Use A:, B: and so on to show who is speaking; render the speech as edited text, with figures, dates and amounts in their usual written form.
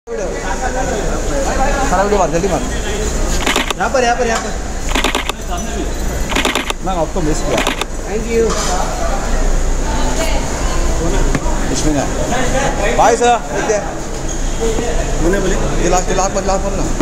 A: सारा वीडियो मार, जल्दी मार। यहाँ पर मैं आपको मिस किया।
B: Thank you.
A: इसमें बाय सर, बोले गिलास बोल ना।